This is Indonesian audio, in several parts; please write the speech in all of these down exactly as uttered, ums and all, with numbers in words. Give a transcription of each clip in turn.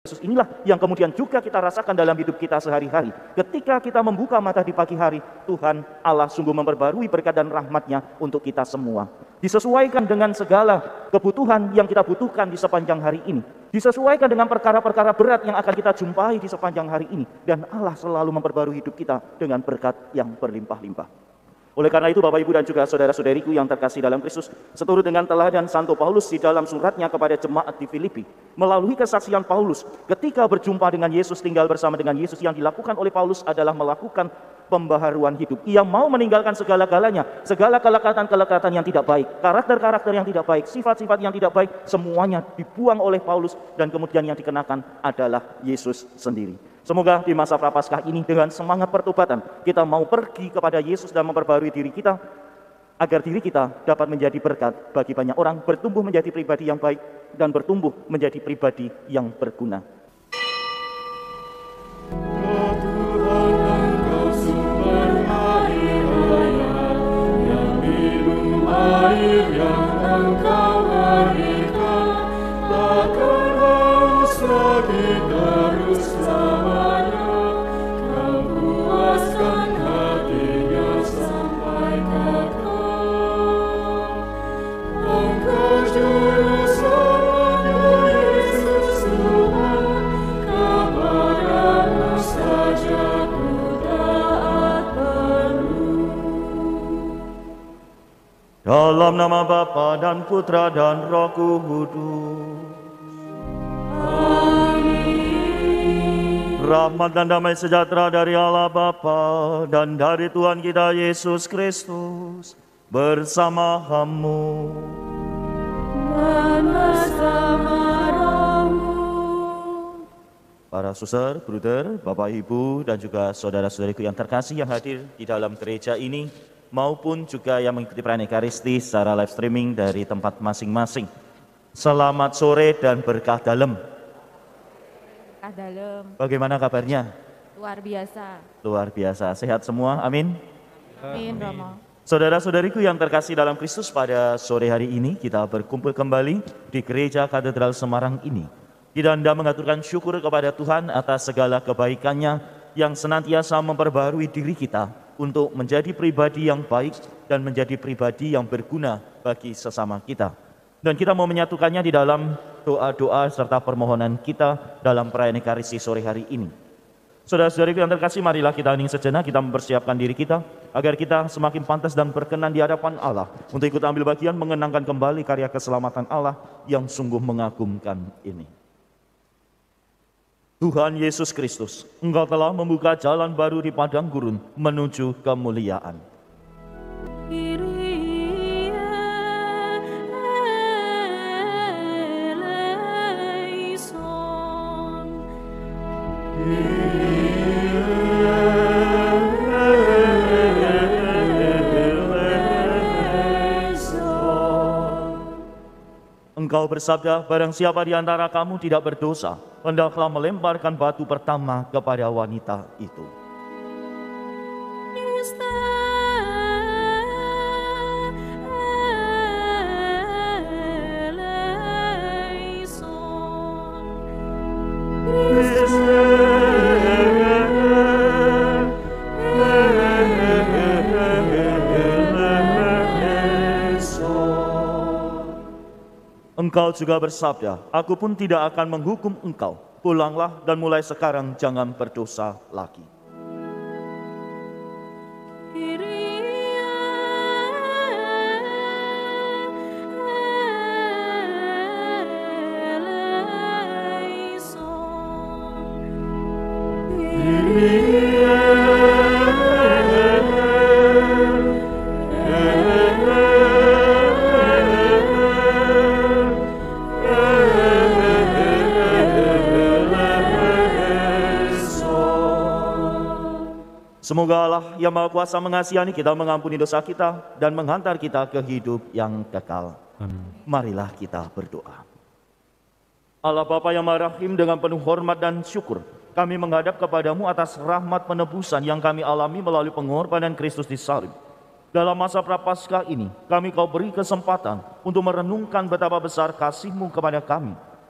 Yesus inilah yang kemudian juga kita rasakan dalam hidup kita sehari-hari. Ketika kita membuka mata di pagi hari, Tuhan Allah sungguh memperbarui berkat dan rahmat-Nya untuk kita semua. Disesuaikan dengan segala kebutuhan yang kita butuhkan di sepanjang hari ini. Disesuaikan dengan perkara-perkara berat yang akan kita jumpai di sepanjang hari ini. Dan Allah selalu memperbarui hidup kita dengan berkat yang berlimpah-limpah. Oleh karena itu Bapak Ibu dan juga saudara-saudariku yang terkasih dalam Kristus, seturut dengan teladan Santo Paulus di dalam suratnya kepada jemaat di Filipi, melalui kesaksian Paulus ketika berjumpa dengan Yesus, tinggal bersama dengan Yesus, yang dilakukan oleh Paulus adalah melakukan pembaharuan hidup. Ia mau meninggalkan segala-galanya, segala kelekatan-kelekatan yang tidak baik, karakter-karakter yang tidak baik, sifat-sifat yang tidak baik, semuanya dibuang oleh Paulus dan kemudian yang dikenakan adalah Yesus sendiri. Semoga di masa Prapaskah ini dengan semangat pertobatan kita mau pergi kepada Yesus dan memperbarui diri kita agar diri kita dapat menjadi berkat bagi banyak orang, bertumbuh menjadi pribadi yang baik dan bertumbuh menjadi pribadi yang berguna. Dalam nama Bapa dan Putra dan Roh Kudus. Amin. Rahmat dan damai sejahtera dari Allah Bapa dan dari Tuhan kita Yesus Kristus bersama kamu. Dan bersama rohmu. Para suster, bruder, Bapak Ibu dan juga saudara-saudariku yang terkasih yang hadir di dalam gereja ini, maupun juga yang mengikuti perayaan Ekaristi secara live streaming dari tempat masing-masing. Selamat sore dan berkah dalam. Berkah dalam. Bagaimana kabarnya? Luar biasa. Luar biasa. Sehat semua? Amin. Amin, Romo. Saudara-saudariku yang terkasih dalam Kristus, pada sore hari ini kita berkumpul kembali di Gereja Katedral Semarang ini. Kita hendak mengaturkan syukur kepada Tuhan atas segala kebaikan-Nya yang senantiasa memperbarui diri kita untuk menjadi pribadi yang baik dan menjadi pribadi yang berguna bagi sesama kita. Dan kita mau menyatukannya di dalam doa-doa serta permohonan kita dalam perayaan Ekaristi sore hari ini. Saudara-saudariku yang terkasih, marilah kita hening sejenak, kita mempersiapkan diri kita agar kita semakin pantas dan berkenan di hadapan Allah untuk ikut ambil bagian mengenangkan kembali karya keselamatan Allah yang sungguh mengagumkan ini. Tuhan Yesus Kristus, Engkau telah membuka jalan baru di padang gurun menuju kemuliaan. Engkau bersabda, barang siapa di antara kamu tidak berdosa, hendaklah melemparkan batu pertama kepada wanita itu. Engkau juga bersabda, aku pun tidak akan menghukum engkau. Pulanglah dan mulai sekarang jangan berdosa lagi. Semoga Allah yang Maha Kuasa mengasihani kita, mengampuni dosa kita, dan menghantar kita ke hidup yang kekal. Amin. Marilah kita berdoa. Allah Bapa yang Maha Rahim, dengan penuh hormat dan syukur, kami menghadap kepadamu atas rahmat penebusan yang kami alami melalui pengorbanan Kristus di salib. Dalam masa Prapaskah ini, kami Kau beri kesempatan untuk merenungkan betapa besar kasih-Mu kepada kami.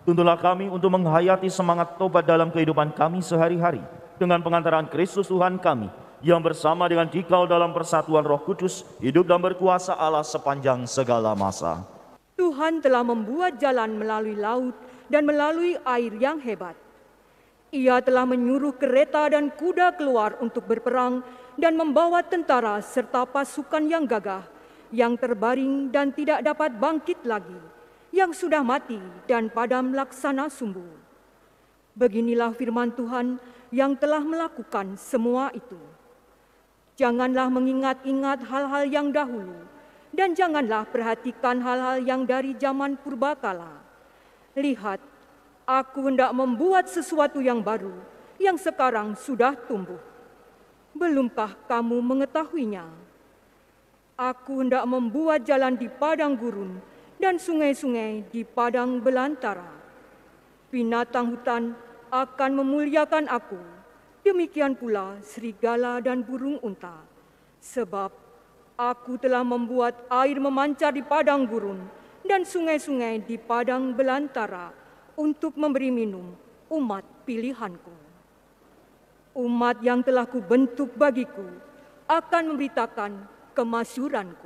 Tuntunlah kami untuk menghayati semangat tobat dalam kehidupan kami sehari-hari dengan pengantaran Kristus Tuhan kami, yang bersama dengan Dikau dalam persatuan Roh Kudus, hidup dan berkuasa Allah sepanjang segala masa. Tuhan telah membuat jalan melalui laut dan melalui air yang hebat. Ia telah menyuruh kereta dan kuda keluar untuk berperang dan membawa tentara serta pasukan yang gagah, yang terbaring dan tidak dapat bangkit lagi, yang sudah mati dan padam laksana sumbu. Beginilah firman Tuhan yang telah melakukan semua itu. Janganlah mengingat-ingat hal-hal yang dahulu, dan janganlah perhatikan hal-hal yang dari zaman purbakala. Lihat, aku hendak membuat sesuatu yang baru, yang sekarang sudah tumbuh. Belumkah kamu mengetahuinya? Aku hendak membuat jalan di padang gurun, dan sungai-sungai di padang belantara. Binatang hutan akan memuliakan aku, demikian pula serigala dan burung unta. Sebab aku telah membuat air memancar di padang gurun dan sungai-sungai di padang belantara untuk memberi minum umat pilihanku. Umat yang telah kubentuk bagiku akan memberitakan kemasyuranku.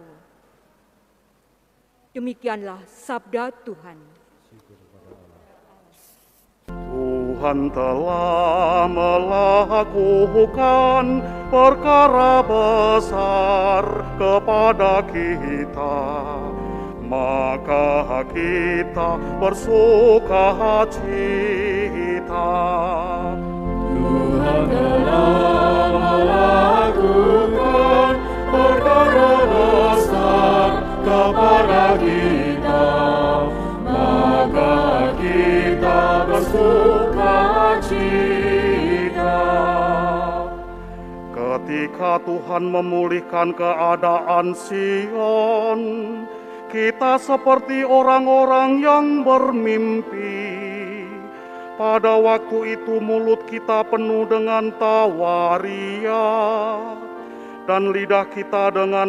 Demikianlah sabda Tuhan. Tuhan telah melakukan perkara besar kepada kita, maka kita bersuka cita. Tuhan telah melakukan perkara besar kepada kita, maka kita bersuka cita. Ketika Tuhan memulihkan keadaan Sion, kita seperti orang-orang yang bermimpi. Pada waktu itu mulut kita penuh dengan tawaria, dan lidah kita dengan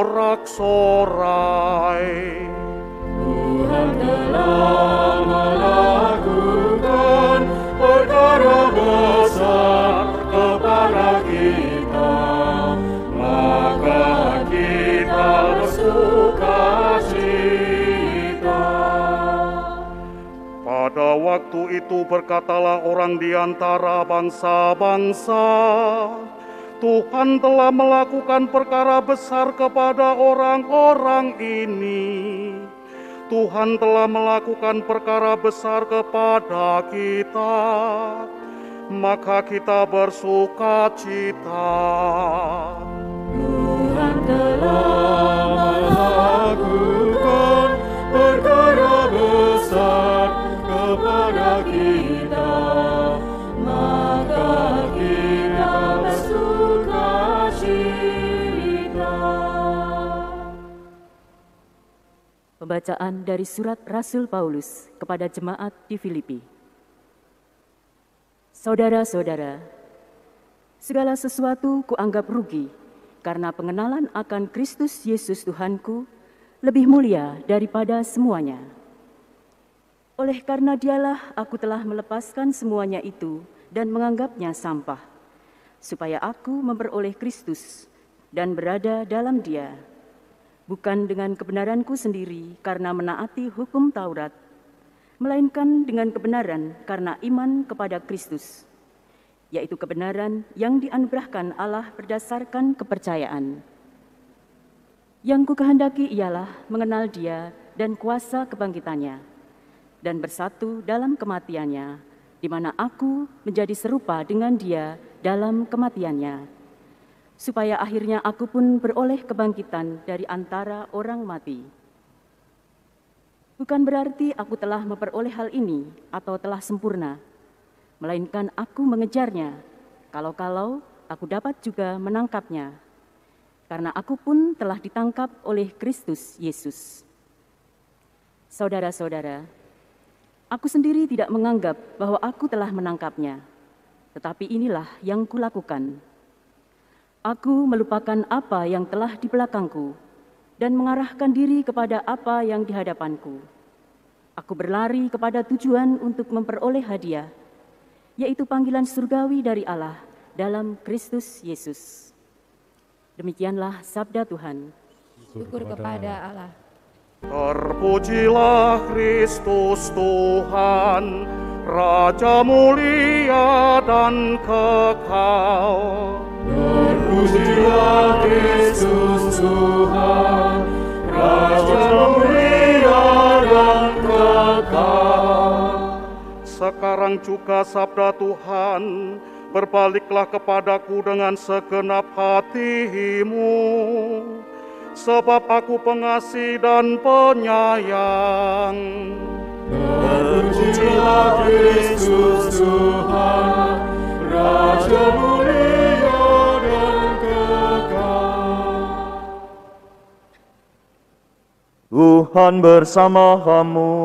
sorak-sorai. Tuhan telah melakukan perkara besar kepada kita, maka kita bersuka cita. Pada waktu itu berkatalah orang di antara bangsa-bangsa, Tuhan telah melakukan perkara besar kepada orang-orang ini. Tuhan telah melakukan perkara besar kepada kita, maka kita bersuka cita. Tuhan telah melakukan perkara besar kepada kita, maka kita bersuka cita. Pembacaan dari surat Rasul Paulus kepada jemaat di Filipi. Saudara-saudara, segala sesuatu kuanggap rugi karena pengenalan akan Kristus Yesus Tuhanku lebih mulia daripada semuanya. Oleh karena dialah aku telah melepaskan semuanya itu dan menganggapnya sampah, supaya aku memperoleh Kristus dan berada dalam Dia, bukan dengan kebenaranku sendiri karena menaati hukum Taurat, melainkan dengan kebenaran karena iman kepada Kristus, yaitu kebenaran yang dianugerahkan Allah berdasarkan kepercayaan. Yang kukehendaki ialah mengenal Dia dan kuasa kebangkitannya, dan bersatu dalam kematiannya, di mana aku menjadi serupa dengan Dia dalam kematiannya, supaya akhirnya aku pun beroleh kebangkitan dari antara orang mati. Bukan berarti aku telah memperoleh hal ini atau telah sempurna, melainkan aku mengejarnya, kalau-kalau aku dapat juga menangkapnya, karena aku pun telah ditangkap oleh Kristus Yesus. Saudara-saudara, aku sendiri tidak menganggap bahwa aku telah menangkapnya, tetapi inilah yang kulakukan. Aku melupakan apa yang telah di belakangku dan mengarahkan diri kepada apa yang di hadapanku. Aku berlari kepada tujuan untuk memperoleh hadiah, yaitu panggilan surgawi dari Allah dalam Kristus Yesus. Demikianlah sabda Tuhan. Syukur kepada Allah. Terpujilah Kristus Tuhan, Raja mulia dan kekal. Terpujilah Kristus Tuhan, Raja mulia dan kekal. Sekarang juga sabda Tuhan, berbaliklah kepadaku dengan segenap hatimu, sebab aku pengasih dan penyayang. Terpujilah Kristus Tuhan, Raja mulia dan kekal. Tuhan bersama-kamu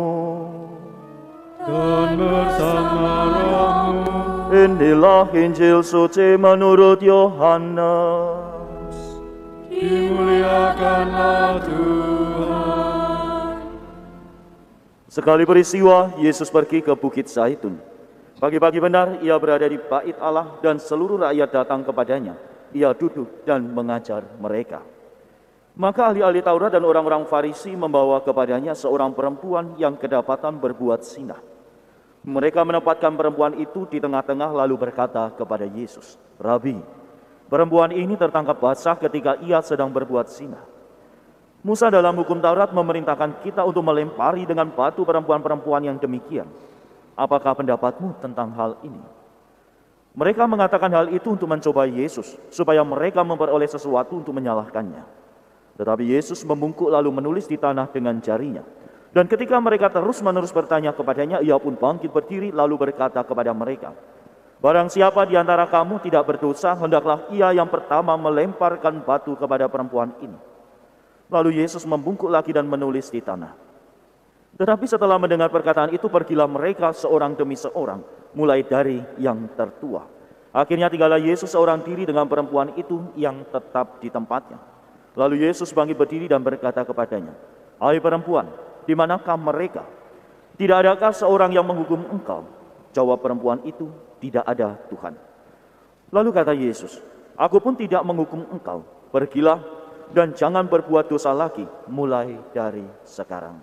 Dan bersama rohmu. Inilah Injil suci menurut Yohanes. Dimuliakanlah Tuhan. Sekali peristiwa, Yesus pergi ke Bukit Zaitun. Pagi-pagi benar, ia berada di bait Allah dan seluruh rakyat datang kepadanya. Ia duduk dan mengajar mereka. Maka ahli-ahli Taurat dan orang-orang Farisi membawa kepadanya seorang perempuan yang kedapatan berbuat zina. Mereka menempatkan perempuan itu di tengah-tengah lalu berkata kepada Yesus, "Rabi, perempuan ini tertangkap basah ketika ia sedang berbuat zina. Musa dalam hukum Taurat memerintahkan kita untuk melempari dengan batu perempuan-perempuan yang demikian. Apakah pendapatmu tentang hal ini?" Mereka mengatakan hal itu untuk mencoba Yesus, supaya mereka memperoleh sesuatu untuk menyalahkannya. Tetapi Yesus membungkuk lalu menulis di tanah dengan jarinya. Dan ketika mereka terus-menerus bertanya kepadanya, ia pun bangkit berdiri lalu berkata kepada mereka, "Barang siapa di antara kamu tidak berdosa, hendaklah ia yang pertama melemparkan batu kepada perempuan ini." Lalu Yesus membungkuk lagi dan menulis di tanah. Tetapi setelah mendengar perkataan itu, pergilah mereka seorang demi seorang, mulai dari yang tertua. Akhirnya tinggallah Yesus seorang diri dengan perempuan itu yang tetap di tempatnya. Lalu Yesus bangkit berdiri dan berkata kepadanya, "Hai perempuan, di manakah mereka? Tidak adakah seorang yang menghukum engkau?" Jawab perempuan itu, "Tidak ada, Tuhan." Lalu kata Yesus, "Aku pun tidak menghukum engkau. Pergilah dan jangan berbuat dosa lagi mulai dari sekarang."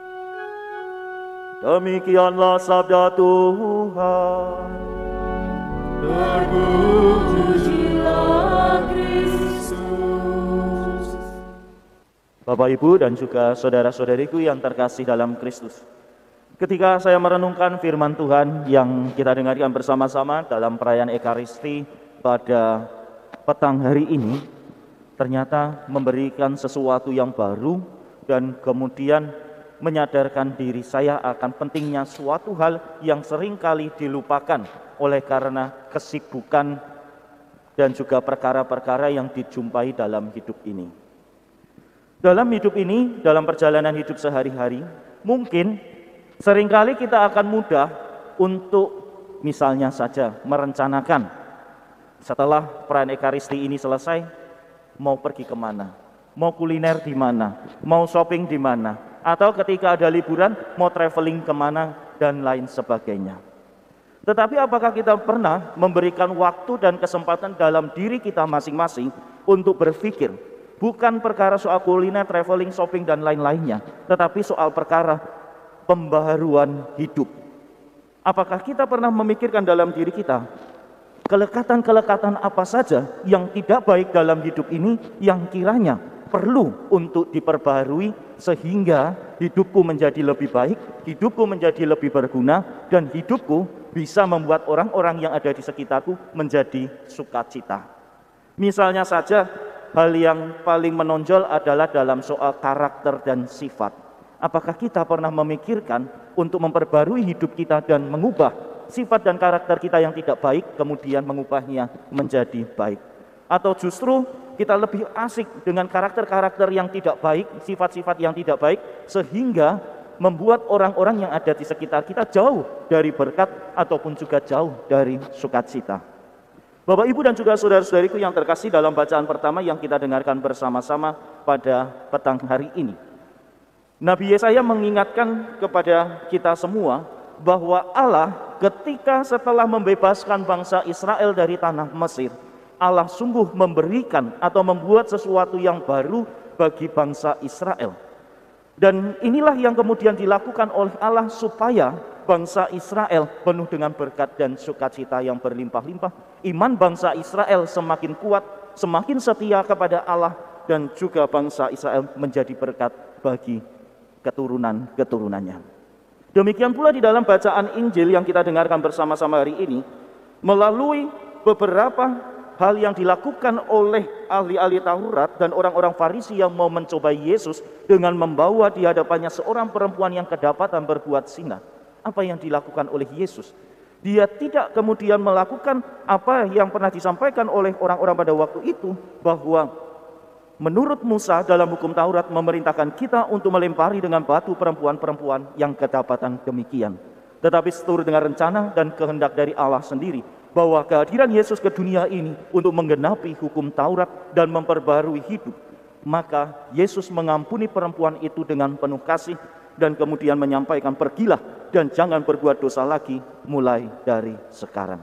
Demikianlah sabda Tuhan. Terpujilah Kristus. Bapak, Ibu, dan juga saudara-saudariku yang terkasih dalam Kristus. Ketika saya merenungkan firman Tuhan yang kita dengarkan bersama-sama dalam perayaan Ekaristi pada petang hari ini, ternyata memberikan sesuatu yang baru dan kemudian menyadarkan diri saya akan pentingnya suatu hal yang seringkali dilupakan oleh karena kesibukan dan juga perkara-perkara yang dijumpai dalam hidup ini. Dalam hidup ini, dalam perjalanan hidup sehari-hari, mungkin seringkali kita akan mudah untuk misalnya saja merencanakan setelah perayaan Ekaristi ini selesai, mau pergi kemana, mau kuliner di mana, mau shopping di mana, atau ketika ada liburan, mau traveling kemana, dan lain sebagainya. Tetapi apakah kita pernah memberikan waktu dan kesempatan dalam diri kita masing-masing untuk berpikir, bukan perkara soal kuliner, traveling, shopping, dan lain-lainnya, tetapi soal perkara pembaharuan hidup. Apakah kita pernah memikirkan dalam diri kita, kelekatan-kelekatan apa saja yang tidak baik dalam hidup ini yang kiranya perlu untuk diperbaharui sehingga hidupku menjadi lebih baik, hidupku menjadi lebih berguna, dan hidupku bisa membuat orang-orang yang ada di sekitarku menjadi sukacita. Misalnya saja, hal yang paling menonjol adalah dalam soal karakter dan sifat. Apakah kita pernah memikirkan untuk memperbarui hidup kita dan mengubah sifat dan karakter kita yang tidak baik, kemudian mengubahnya menjadi baik? Atau justru kita lebih asik dengan karakter-karakter yang tidak baik, sifat-sifat yang tidak baik, sehingga membuat orang-orang yang ada di sekitar kita jauh dari berkat ataupun juga jauh dari sukacita. Bapak, Ibu, dan juga saudara-saudariku yang terkasih, dalam bacaan pertama yang kita dengarkan bersama-sama pada petang hari ini, Nabi Yesaya mengingatkan kepada kita semua bahwa Allah ketika setelah membebaskan bangsa Israel dari tanah Mesir, Allah sungguh memberikan atau membuat sesuatu yang baru bagi bangsa Israel. Dan inilah yang kemudian dilakukan oleh Allah supaya bangsa Israel penuh dengan berkat dan sukacita yang berlimpah-limpah. Iman bangsa Israel semakin kuat, semakin setia kepada Allah, dan juga bangsa Israel menjadi berkat bagi keturunan-keturunannya. Demikian pula di dalam bacaan Injil yang kita dengarkan bersama-sama hari ini, melalui beberapa hal yang dilakukan oleh ahli-ahli Taurat dan orang-orang Farisi yang mau mencobai Yesus dengan membawa di hadapannya seorang perempuan yang kedapatan berbuat zina. Apa yang dilakukan oleh Yesus? Dia tidak kemudian melakukan apa yang pernah disampaikan oleh orang-orang pada waktu itu, bahwa menurut Musa dalam hukum Taurat memerintahkan kita untuk melempari dengan batu perempuan-perempuan yang kedapatan demikian. Tetapi seturut dengan rencana dan kehendak dari Allah sendiri, bahwa kehadiran Yesus ke dunia ini untuk menggenapi hukum Taurat dan memperbarui hidup. Maka Yesus mengampuni perempuan itu dengan penuh kasih dan kemudian menyampaikan, pergilah dan jangan berbuat dosa lagi mulai dari sekarang.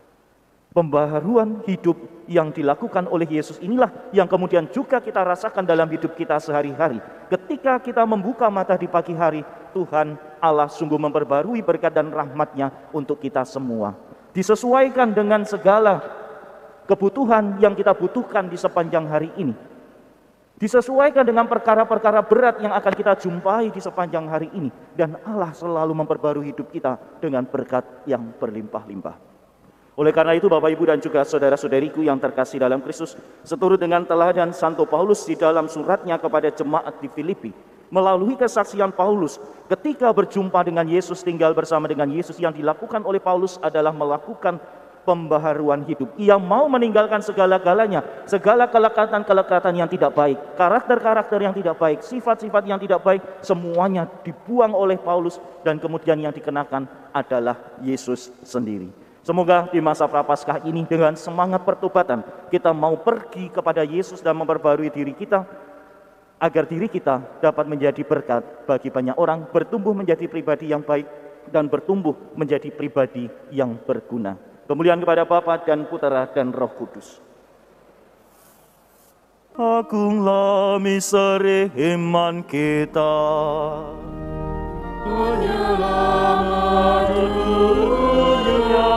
Pembaharuan hidup yang dilakukan oleh Yesus inilah yang kemudian juga kita rasakan dalam hidup kita sehari-hari. Ketika kita membuka mata di pagi hari, Tuhan Allah sungguh memperbarui berkat dan rahmat-Nya untuk kita semua. Disesuaikan dengan segala kebutuhan yang kita butuhkan di sepanjang hari ini. Disesuaikan dengan perkara-perkara berat yang akan kita jumpai di sepanjang hari ini. Dan Allah selalu memperbarui hidup kita dengan berkat yang berlimpah-limpah. Oleh karena itu Bapak Ibu dan juga saudara-saudariku yang terkasih dalam Kristus, seturut dengan teladan Santo Paulus di dalam suratnya kepada jemaat di Filipi, melalui kesaksian Paulus ketika berjumpa dengan Yesus, tinggal bersama dengan Yesus, yang dilakukan oleh Paulus adalah melakukan pembaharuan hidup. Ia mau meninggalkan segala-galanya, segala kelekatan-kelekatan yang tidak baik, karakter-karakter yang tidak baik, sifat-sifat yang tidak baik, semuanya dibuang oleh Paulus, dan kemudian yang dikenakan adalah Yesus sendiri. Semoga di masa Prapaskah ini dengan semangat pertobatan kita mau pergi kepada Yesus dan memperbarui diri kita, agar diri kita dapat menjadi berkat bagi banyak orang, bertumbuh menjadi pribadi yang baik, dan bertumbuh menjadi pribadi yang berguna. Kemuliaan kepada Bapa dan Putera dan Roh Kudus. Agunglah misteri iman kita. Penyelamat dunia,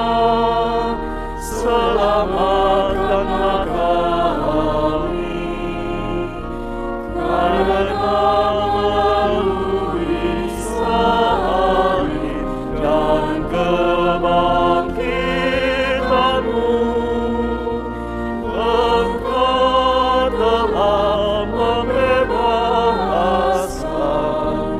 selamatkan kami, karena melalui salib dan kebangkitan-Mu, Engkau telah membebaskan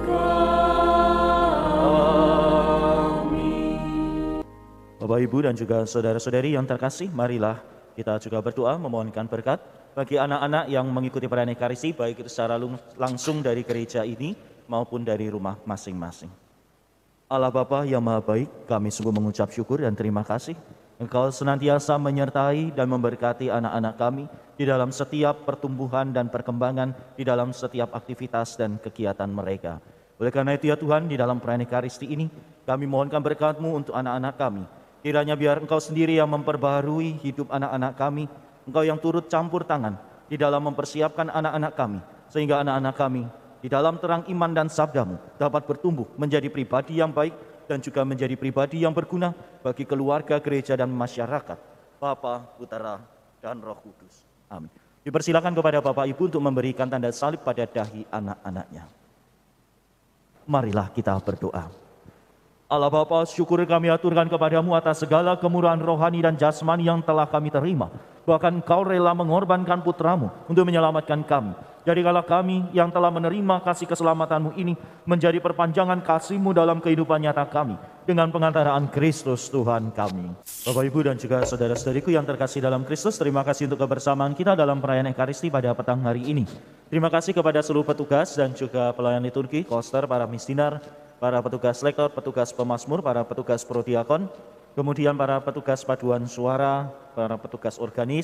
Bapak, Ibu, dan juga saudara-saudari yang terkasih, marilah kita juga berdoa memohonkan berkat bagi anak-anak yang mengikuti perayaan Ekaristi, baik itu secara langsung dari gereja ini maupun dari rumah masing-masing. Allah Bapa yang Maha Baik, kami sungguh mengucap syukur dan terima kasih. Engkau senantiasa menyertai dan memberkati anak-anak kami di dalam setiap pertumbuhan dan perkembangan, di dalam setiap aktivitas dan kegiatan mereka. Oleh karena itu ya Tuhan, di dalam perayaan Ekaristi ini, kami mohonkan berkat-Mu untuk anak-anak kami. Kiranya biar Engkau sendiri yang memperbaharui hidup anak-anak kami, Engkau yang turut campur tangan di dalam mempersiapkan anak-anak kami, sehingga anak-anak kami di dalam terang iman dan sabda-Mu dapat bertumbuh menjadi pribadi yang baik dan juga menjadi pribadi yang berguna bagi keluarga, gereja, dan masyarakat. Bapa, Putera, dan Roh Kudus. Amin. Dipersilakan kepada Bapak Ibu untuk memberikan tanda salib pada dahi anak-anaknya. Marilah kita berdoa. Allah Bapa, syukur kami aturkan kepadamu atas segala kemurahan rohani dan jasmani yang telah kami terima. Bahkan Kau rela mengorbankan putramu untuk menyelamatkan kami. Jadikanlah kami yang telah menerima kasih keselamatanmu ini menjadi perpanjangan kasih-Mu dalam kehidupan nyata kami. Dengan pengantaraan Kristus Tuhan kami. Bapak, Ibu, dan juga saudara-saudariku yang terkasih dalam Kristus, terima kasih untuk kebersamaan kita dalam perayaan Ekaristi pada petang hari ini. Terima kasih kepada seluruh petugas dan juga pelayan liturgi, koster, para mistinar, para petugas lektor, petugas pemazmur, para petugas prodiakon, kemudian para petugas paduan suara, para petugas organis,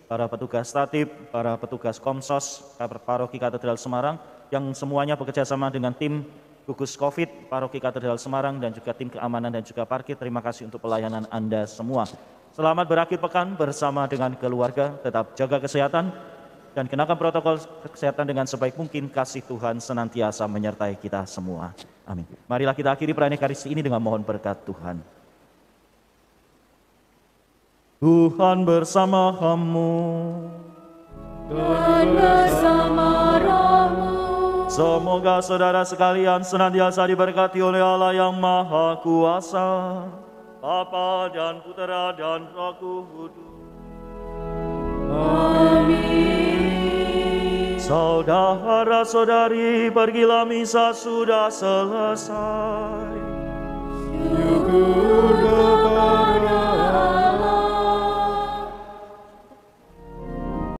para petugas tatib, para petugas Komsos, Paroki Katedral Semarang, yang semuanya bekerja sama dengan tim gugus COVID, Paroki Katedral Semarang, dan juga tim keamanan dan juga parkir. Terima kasih untuk pelayanan Anda semua. Selamat berakhir pekan bersama dengan keluarga, tetap jaga kesehatan, dan kenakan protokol kesehatan dengan sebaik mungkin. Kasih Tuhan senantiasa menyertai kita semua. Amin. Marilah kita akhiri perayaan Ekaristi ini dengan mohon berkat Tuhan. Tuhan bersamamu dan bersama rohmu. Semoga saudara sekalian senantiasa diberkati oleh Allah yang Maha Kuasa, Bapa dan Putera dan Roh Kudus. Amin. Saudara-saudari, pergilah, misa sudah selesai. Syukur